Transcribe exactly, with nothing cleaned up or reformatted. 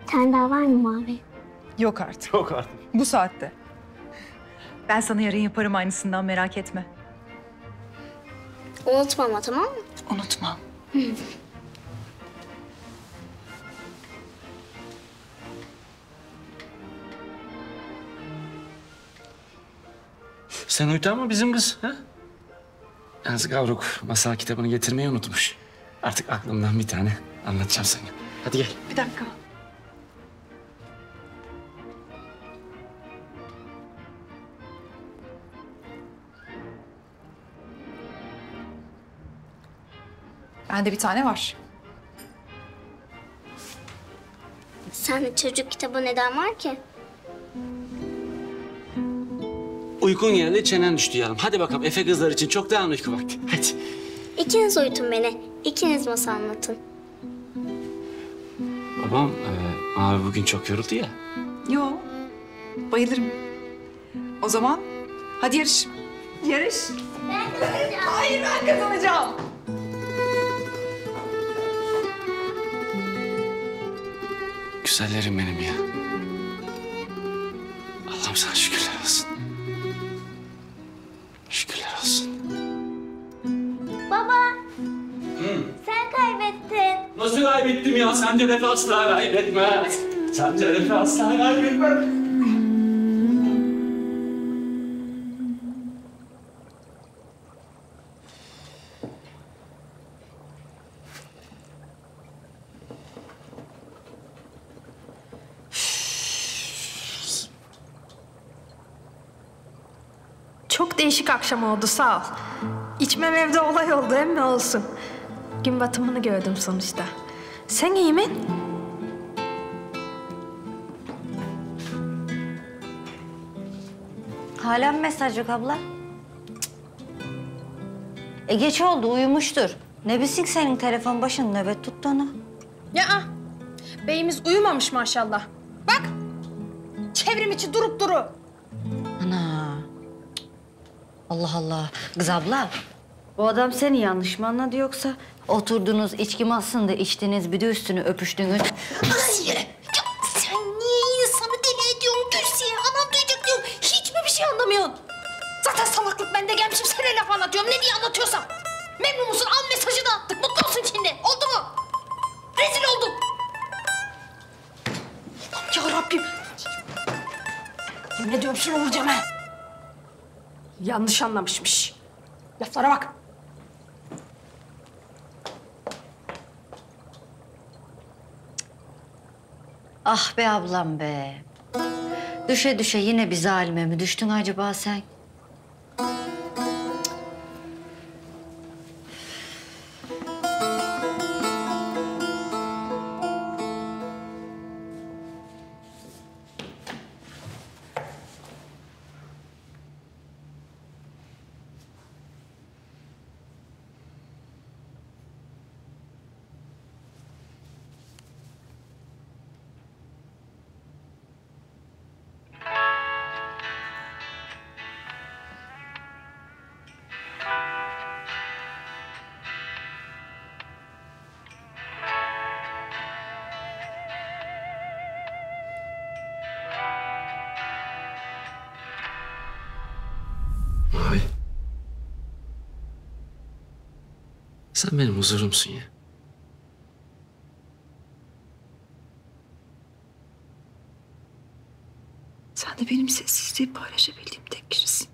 Sen daha var mı Mavi? Yok artık. Yok artık. Bu saatte. Ben sana yarın yaparım aynısından, merak etme. Unutma ama, tamam mı? Unutmam. Sen uyutama bizim kız. Ha? Yalnız Gavruk masal kitabını getirmeyi unutmuş. Artık aklımdan bir tane anlatacağım sana. Hadi gel. Bir dakika. Bende bir tane var. Sende çocuk kitabı neden var ki? Uykun geldi, çenen düştü yarım. Hadi bakalım Efe kızlar için çok daha uyku vakti. Hadi. İkiniz uyutun beni. İkiniz masal anlatın. Babam, e, abi bugün çok yoruldu ya. Yo, bayılırım. O zaman hadi yarış. Yarış. Hayır, ben kazanacağım. Güzellerim benim ya. Allah'ım sana şükürler olsun. Şükürler olsun. Baba. Sen kaybettin. Nasıl kaybettim ya? Sen de defa asla kaybetme. Sen de defa asla kaybetme. Çok değişik akşam oldu, sağ ol. İçmem evde olay oldu, emmi olsun. Gün batımını gördüm sonuçta. Sen iyi mi? Hala mı mesaj yok abla? E geç oldu, uyumuştur. Ne bilsin senin telefon başın nöbet tuttu onu. Ya beyimiz uyumamış maşallah. Bak, çevrim içi durup duru. Ana. Allah Allah. Kız abla, bu adam seni yanlış mı anladı yoksa? Oturdunuz, içki masasında içtiniz, bir de üstünü öpüştünüz. Nasıl yere? Ya sen niye insanı deli ediyorsun Gülsiye? Anam duyacak diyorum. Hiç mi bir şey anlamıyorsun? Zaten salaklık bende, gelmişim sana laf anlatıyorum. Ne diye anlatıyorsam. Memnun musun? Al mesajını attık. Mutlu musun şimdi? Oldu mu? Rezil oldum. Allah'ım ya Rabbim. Yemin ediyorum şunu vuracağım ha. Yanlış anlamışmış. Laflara bak. Ah be ablam be. Düşe düşe yine bir zalime mi düştün acaba sen? Mavi. Sen benim huzurumsun ya. Sen de benim sessizliği paylaşabildiğim tek kişisin.